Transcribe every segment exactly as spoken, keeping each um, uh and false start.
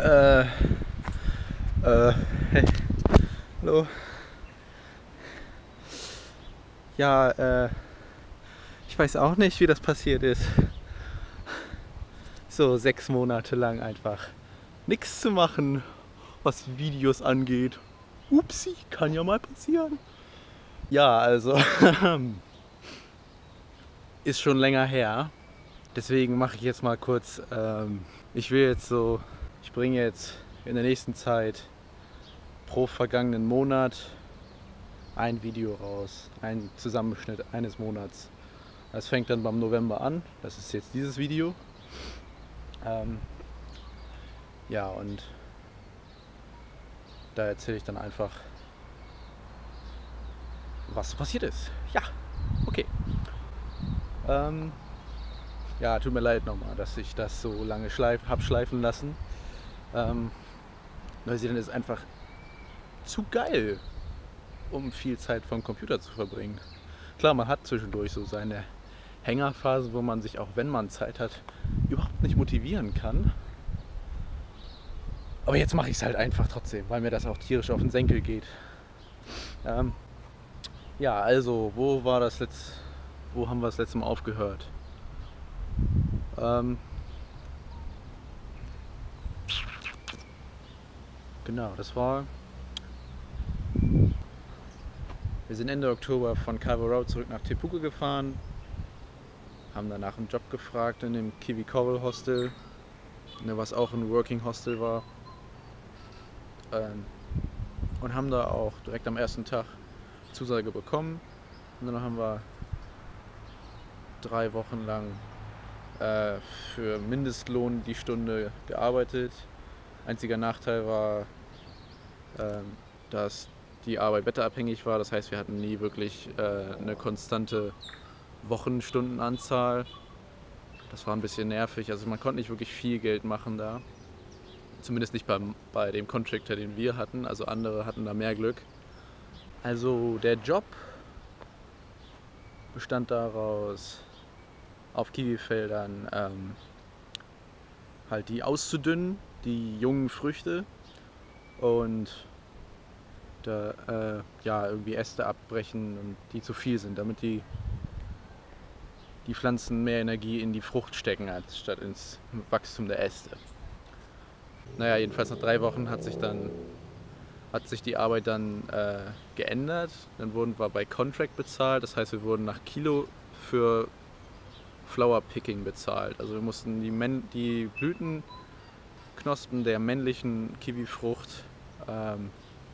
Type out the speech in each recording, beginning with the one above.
Äh, äh, hey, hallo. Ja, äh, ich weiß auch nicht, wie das passiert ist. So sechs Monate lang einfach nichts zu machen, was Videos angeht. Upsi, kann ja mal passieren. Ja, also ist schon länger her. Deswegen mache ich jetzt mal kurz, ähm, ich will jetzt so, ich bringe jetzt in der nächsten Zeit pro vergangenen Monat ein Video raus, ein Zusammenschnitt eines Monats. Das fängt dann beim November an, das ist jetzt dieses Video. Ähm, ja, und da erzähle ich dann einfach, was passiert ist. Ja, okay. Ähm, ja, tut mir leid nochmal, dass ich das so lange schleif, hab schleifen lassen. Ähm, Neuseeland ist einfach zu geil, um viel Zeit vom Computer zu verbringen. Klar, man hat zwischendurch so seine Hängerphasen, wo man sich, auch wenn man Zeit hat, überhaupt nicht motivieren kann. Aber jetzt mache ich es halt einfach trotzdem, weil mir das auch tierisch auf den Senkel geht. Ähm, ja, also, wo war das letzt, wo haben wir das letzte Mal aufgehört? Ähm, genau, das war. Wir sind Ende Oktober von Carver Road zurück nach Te Puke gefahren, haben danach einen Job gefragt in dem Kiwi Coral Hostel, was auch ein Working Hostel war, ähm, und haben da auch direkt am ersten Tag Zusage bekommen. Und dann haben wir drei Wochen lang äh, für Mindestlohn die Stunde gearbeitet. Einziger Nachteil war, äh, dass die Arbeit wetterabhängig war. Das heißt, wir hatten nie wirklich äh, eine konstante Wochenstundenanzahl. Das war ein bisschen nervig. Also man konnte nicht wirklich viel Geld machen da. Zumindest nicht beim, bei dem Contractor, den wir hatten. Also andere hatten da mehr Glück. Also der Job bestand daraus, auf Kiwifeldern ähm, halt die auszudünnen, die jungen Früchte, und da äh, ja, irgendwie Äste abbrechen, und die zu viel sind, damit die, die Pflanzen mehr Energie in die Frucht stecken, als statt ins Wachstum der Äste. Naja, jedenfalls nach drei Wochen hat sich dann hat sich die Arbeit dann äh, geändert. Dann wurden wir bei Contract bezahlt, das heißt, wir wurden nach Kilo für Flower Picking bezahlt. Also wir mussten die, Men die Blütenknospen der männlichen Kiwifrucht ähm,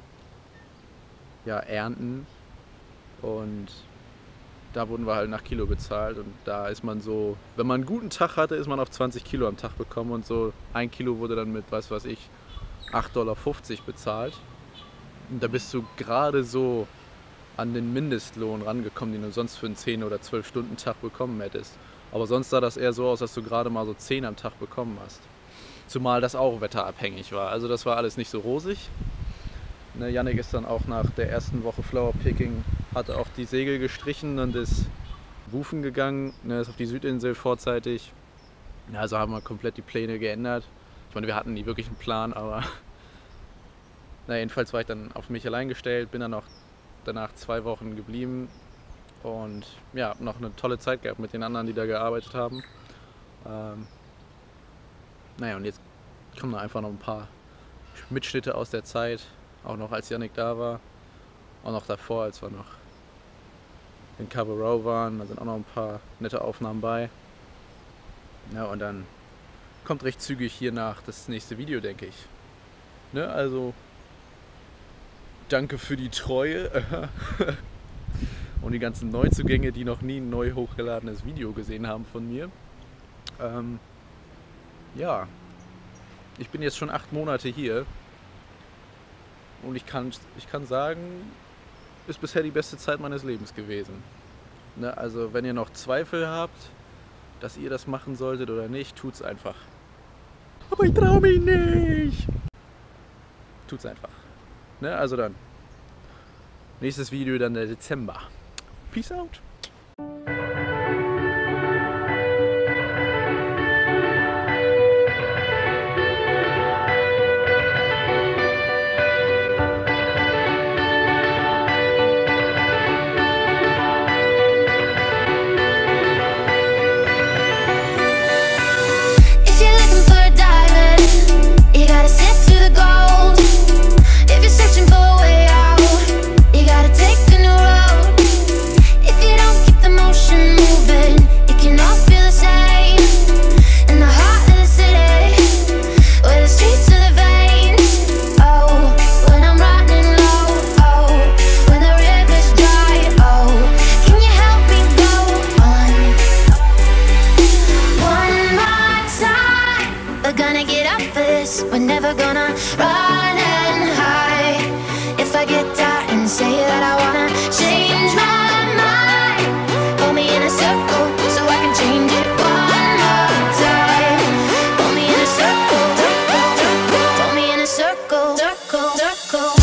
ja, ernten, und da wurden wir halt nach Kilo bezahlt, und da ist man so, wenn man einen guten Tag hatte, ist man auf zwanzig Kilo am Tag bekommen, und so ein Kilo wurde dann mit, was weiß ich, acht Dollar fünfzig bezahlt. Und da bist du gerade so an den Mindestlohn rangekommen, den du sonst für einen zehn oder zwölf Stunden Tag bekommen hättest. Aber sonst sah das eher so aus, dass du gerade mal so zehn am Tag bekommen hast. Zumal das auch wetterabhängig war. Also das war alles nicht so rosig. Ne, Yannick ist dann auch nach der ersten Woche Flower Picking, hatte auch die Segel gestrichen und ist wufen gegangen, ne, ist auf die Südinsel vorzeitig. Ja, also haben wir komplett die Pläne geändert. Ich meine, wir hatten nie wirklich einen Plan, aber na, jedenfalls war ich dann auf mich allein gestellt, bin dann auch danach zwei Wochen geblieben und ja, noch eine tolle Zeit gehabt mit den anderen, die da gearbeitet haben. Ähm, naja, und jetzt kommen da einfach noch ein paar Mitschnitte aus der Zeit, auch noch als Yannick da war, auch noch davor, als wir noch in Carver Row waren, da sind auch noch ein paar nette Aufnahmen bei. Ja, und dann kommt recht zügig hier nach das nächste Video, denke ich. Ne, also danke für die Treue und die ganzen Neuzugänge, die noch nie ein neu hochgeladenes Video gesehen haben von mir. Ähm, ja, ich bin jetzt schon acht Monate hier, und ich kann, ich kann sagen, ist bisher die beste Zeit meines Lebens gewesen. Ne, also wenn ihr noch Zweifel habt, dass ihr das machen solltet oder nicht, tut's einfach. Aber ich traue mich nicht! Tut's einfach. Ne, also dann, nächstes Video dann der Dezember. Peace out! say that I wanna change my mind. Pull me in a circle so I can change it one more time. Pull me in a circle, circle, circle. Pull me in a circle, circle, circle.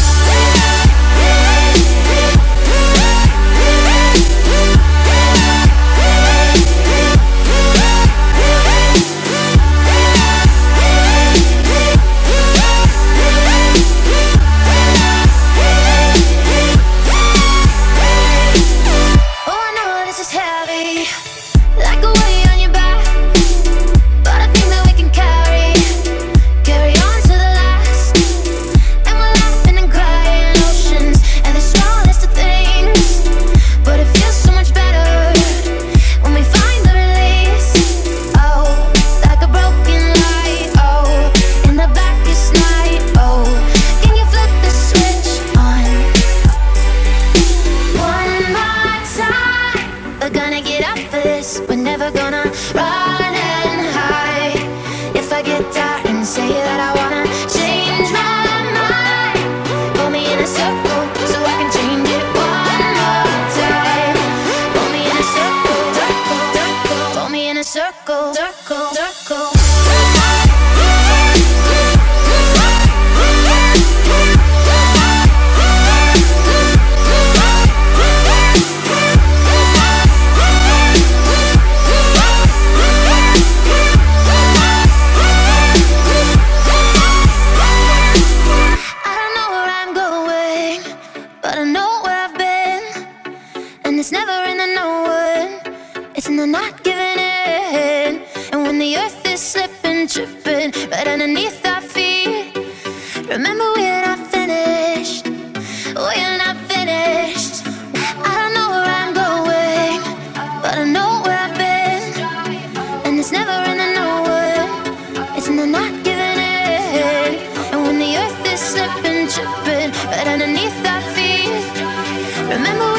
Like a weight on your back, but I think that we can carry Carry on to the last. And we're laughing and crying oceans and the smallest of things. But it feels so much better when we find the release. Oh, like a broken light, oh, in the blackest night, oh. Can you flip the switch on one more time? We're gonna get up for this. We're never gonna run and hide. If I get tired and say that I wanna change my mind, pull me in a circle so I can change it one more time. Pull me in a circle, circle, circle. Pull me in a circle, circle, circle. But I know where I've been, and it's never in the knowing, it's in the not giving in. And when the earth is slipping, tripping right underneath our feet, remember we're not finished, we're not finished. I don't know where I'm going, but I know where I've been, and it's never in the knowing, it's in the not giving in. And when the earth is slipping, tripping right underneath our feet, remember